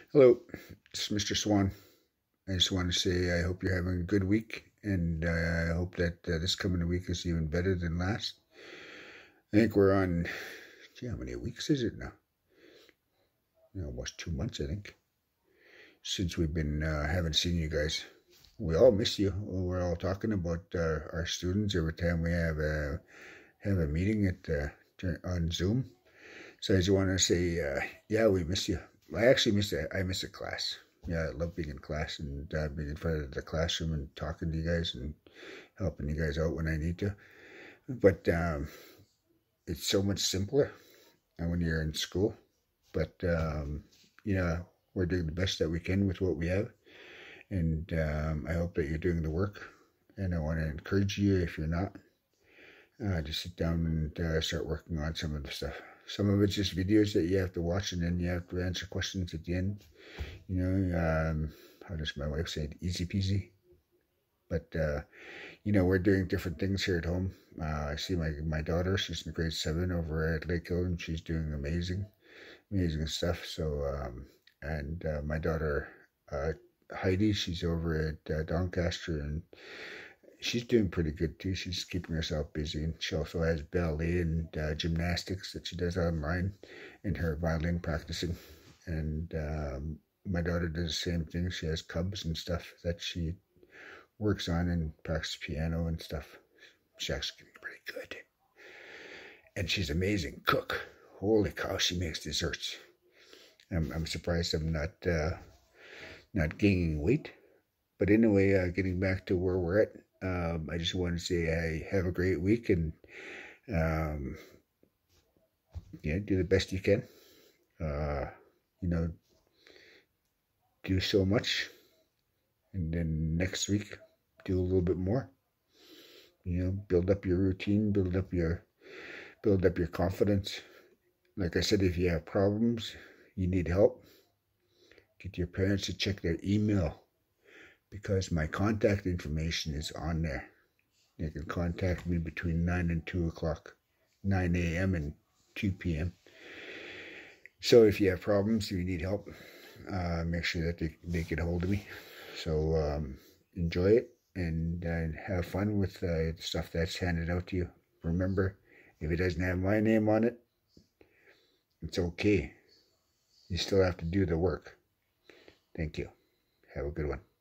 Hello, it's Mr. Swan. I just want to say I hope you're having a good week, and I hope that this coming week is even better than last. I think we're on, gee, how many weeks is it now? Almost 2 months, I think, since we've been haven't seen you guys. We all miss you. We're all talking about our students every time we have a meeting on Zoom. So I just want to say, yeah, we miss you. I actually miss it. I miss a class. Yeah, I love being in class and being in front of the classroom and talking to you guys and helping you guys out when I need to. But it's so much simpler when you're in school. But yeah, we're doing the best that we can with what we have, and I hope that you're doing the work. And I want to encourage you, if you're not, to sit down and start working on some of the stuff. Some of it's just videos that you have to watch, and then you have to answer questions at the end. How does my wife say it? Easy peasy. But we're doing different things here at home. I see my daughter. She's in grade 7 over at Lake Hill, and she's doing amazing stuff. So and my daughter Heidi, she's over at Doncaster, and she's doing pretty good too. She's keeping herself busy, and she also has ballet and gymnastics that she does online, and her violin practicing. And my daughter does the same thing. She has cubs and stuff that she works on and practices piano and stuff. She's actually pretty good, and she's an amazing cook. Holy cow, she makes desserts. I'm surprised I'm not gaining weight. But anyway, getting back to where we're at, I just want to say I have a great week, and do the best you can. Do so much, and then next week do a little bit more. Build up your routine, build up your confidence. Like I said, if you have problems, you need help, get your parents to check their email, because my contact information is on there. They can contact me between 9 and 2 o'clock, 9 a.m. and 2 p.m. So if you have problems, if you need help, make sure that they get a hold of me. So enjoy it and have fun with the stuff that's handed out to you. Remember, if it doesn't have my name on it, it's okay. You still have to do the work. Thank you. Have a good one.